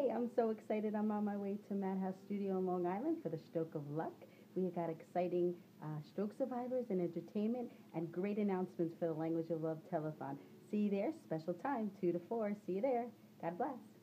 I'm so excited. I'm on my way to Madhouse Studio in Long Island for the Stroke of Luck. We got exciting stroke survivors and entertainment and great announcements for the Language of Love telethon. See you there. Special time, 2 to 4. See you there. God bless.